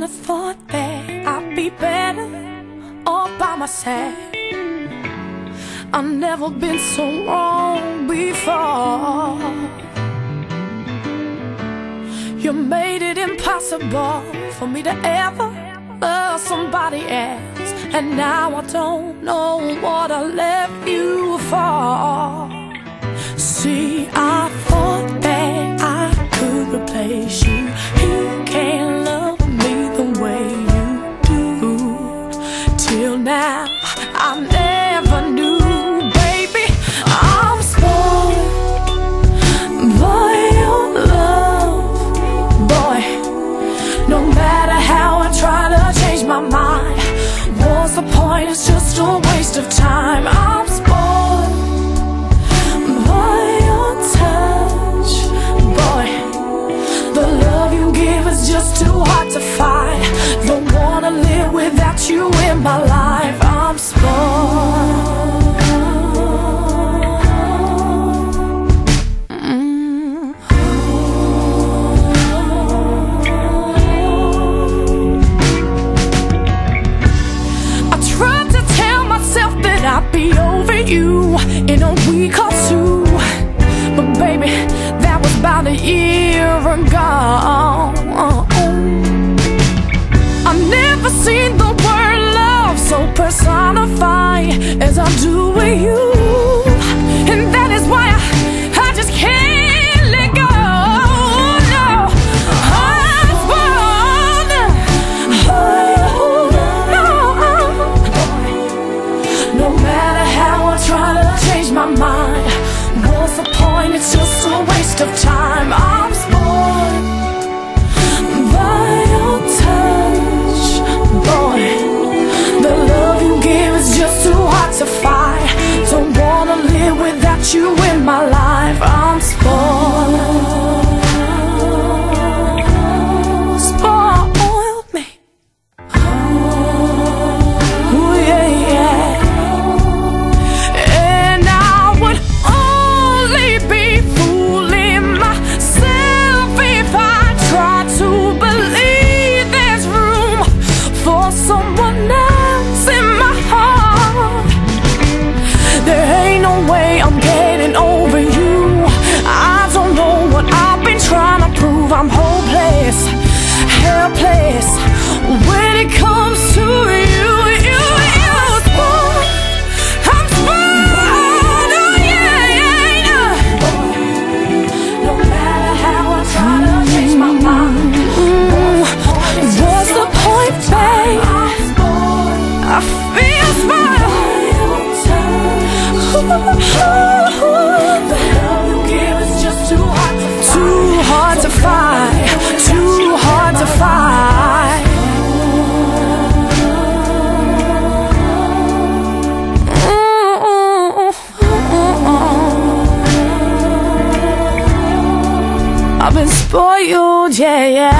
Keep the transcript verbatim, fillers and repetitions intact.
have thought that I'd be better all by myself. I've never been so wrong before. You made it impossible for me to ever love somebody else, and now I don't know what I left you for. See, I thought that I could replace you. You can't love me the way you do. Till now, I never knew, baby, I'm spoiled by your love. Boy, no matter how I try to change my mind, what's the point? It's just a waste of time. I'm spoiled by your touch. Boy, the love you give is just too hard to find. Don't wanna live without you in my life. I'm spoiled. Mm. I tried to tell myself that I'd be over you in a week or two, but baby, that was about a year ago. I've never seen the word love so personified as I do with you, and that is why I, I just can't let go. No, I'm spoiled. Oh, no. No matter how I try to change my mind, what's the point? It's just a waste of time. I'm spoiled by your touch. Boy, the love you give is just too hard to find. Don't wanna live without you in my life. I'm spoiled. Spoiled me. Ooh, yeah, yeah. And I would only be fooling myself if I tried to believe there's room for someone else in my heart. There ain't no way I'm getting over you. I don't know what I've been trying to prove. I'm hopeless, helpless when it comes to you. You, you spoiled. I'm spoiled. Oh yeah, yeah, yeah. No matter how I try to change my mind, what's the point, babe? I feel spoiled. The love you give is just too hard to find. Too hard to find. Too hard to find. I've been spoiled, yeah, yeah.